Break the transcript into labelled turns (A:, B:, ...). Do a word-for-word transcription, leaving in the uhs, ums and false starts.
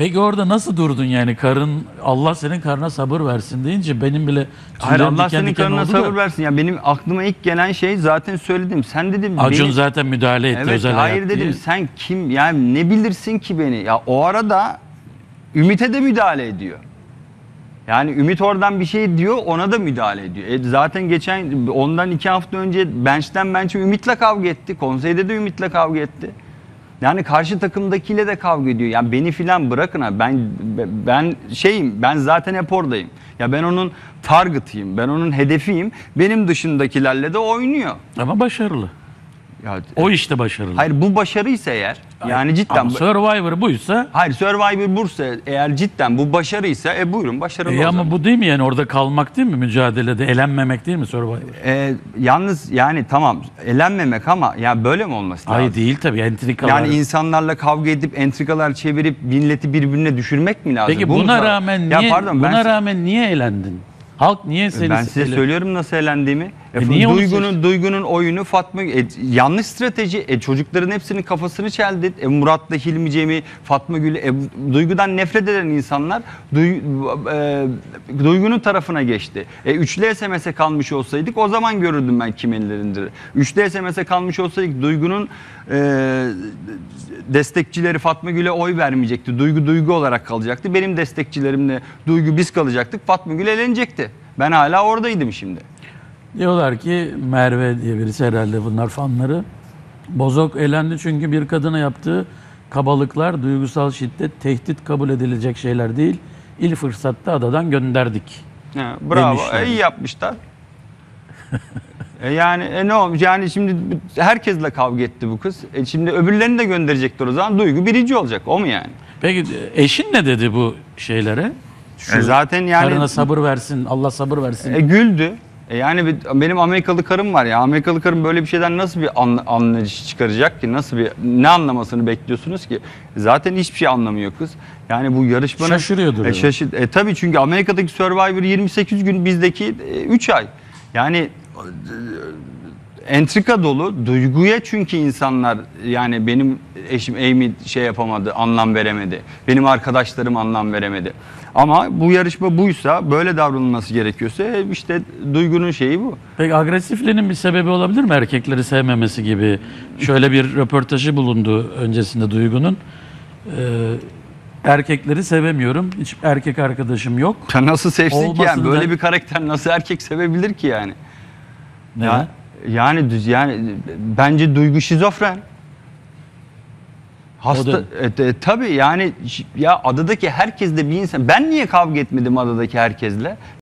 A: Peki orada nasıl durdun yani? Karın, Allah senin karına sabır versin deyince benim bile
B: Hayır,
A: tüylerim
B: Allah
A: diken
B: senin
A: diken
B: karına
A: oldu
B: sabır
A: da.
B: versin. Ya benim aklıma ilk gelen şey zaten söyledim. Sen dedim
A: Acun
B: beni...
A: zaten müdahale etti
B: Evet,
A: özel
B: hayır
A: hayat
B: dedim
A: diye.
B: sen kim, yani ne bilirsin ki beni? Ya o arada Ümit'e de müdahale ediyor. Yani Ümit oradan bir şey diyor, ona da müdahale ediyor. E zaten geçen ondan iki hafta önce bench'ten bench'e Ümit'le kavga etti. Konseyde de Ümit'le kavga etti. Yani karşı takımdakiyle de kavga ediyor. Yani beni filan bırakın ha. Ben ben şeyim. Ben zaten hep oradayım. Ya ben onun target'ıyım. Ben onun hedefiyim. Benim dışındakilerle de oynuyor.
A: Ama başarılı.
B: Ya,
A: O işte başarılı.
B: hayır, bu başarıysa eğer, yani cidden...
A: Ama Survivor buysa...
B: Hayır, Survivor Bursa eğer cidden bu başarıysa, e buyurun başarılı
A: E
B: o
A: ama
B: zaman.
A: bu değil mi yani, orada kalmak değil mi mücadelede, elenmemek değil mi Survivor?
B: E, yalnız yani tamam elenmemek ama ya böyle mi olması lazım?
A: Hayır değil tabii, entrikalar.
B: Yani insanlarla kavga edip entrikalar çevirip milleti birbirine düşürmek mi lazım?
A: Peki
B: Bu
A: buna
B: mu?
A: rağmen
B: Ya
A: niye
B: pardon,
A: buna
B: ben,
A: rağmen niye elendin? Halk niye seni...
B: ben size
A: ele-
B: söylüyorum nasıl elendiğimi. E,
A: E niye onu
B: Duygu'nun
A: seçtin?
B: Duygu'nun oyunu Fatma e, yanlış strateji. E, çocukların hepsinin kafasını çeldi. E, Murat'la Hilmi Cem'i, Fatma Gül'ü, e, Duygu'dan nefret eden insanlar Duy, e, Duygu'nun tarafına geçti. E, üçlü S M S'e kalmış olsaydık o zaman görürdüm ben kim ellerindir. Üçlü S M S'e kalmış olsaydık Duygu'nun e, destekçileri Fatma Gül'e oy vermeyecekti. Duygu Duygu olarak kalacaktı. Benim destekçilerimle Duygu biz kalacaktık. Fatma Gül elenecekti. Ben hala oradaydım şimdi.
A: Diyorlar ki Merve diye birisi, herhalde bunlar fanları. Bozok elendi çünkü bir kadına yaptığı kabalıklar, duygusal şiddet, tehdit kabul edilecek şeyler değil. İlk fırsatta adadan gönderdik.
B: Ha, bravo.
A: Demişler.
B: E, iyi yapmışlar. e yani e ne olmuş? Yani şimdi herkesle kavga etti bu kız. E şimdi öbürlerini de gönderecekler o zaman. Duygu birinci olacak. O mu yani?
A: Peki eşin ne dedi bu şeylere? Şu
B: E zaten yani
A: karına sabır versin, Allah sabır versin.
B: e, güldü. E yani bir- benim Amerikalı karım var ya. Amerikalı karım böyle bir şeyden nasıl bir an, anlayış çıkaracak ki? Nasıl bir, ne anlamasını bekliyorsunuz ki? Zaten hiçbir şey anlamıyor kız. Yani bu yarışmanın...
A: Şaşırıyordur.
B: E, şaşır, e tabii, çünkü Amerika'daki Survivor yirmi sekiz gün, bizdeki e, üç ay. Yani e, entrika dolu. Duyguya çünkü insanlar, yani benim eşim Amy şey yapamadı, anlam veremedi. Benim arkadaşlarım anlam veremedi. Ama bu yarışma buysa, böyle davranılması gerekiyorsa e, işte Duygu'nun şeyi bu.
A: Peki agresifliğinin bir sebebi olabilir mi, erkekleri sevmemesi gibi? Şöyle bir röportajı bulundu öncesinde Duygu'nun. Ee, erkekleri sevemiyorum, hiç erkek arkadaşım yok.
B: Ya nasıl sevsin ki yani?
A: Olmasını
B: Böyle
A: da-
B: bir karakter nasıl erkek sevebilir ki yani?
A: Neden?
B: Ya, yani düz yani bence Duygu şizofren. Hasta e, e, tabii yani ş- ya adadaki herkesle bir insan, ben niye kavga etmedim adadaki herkesle?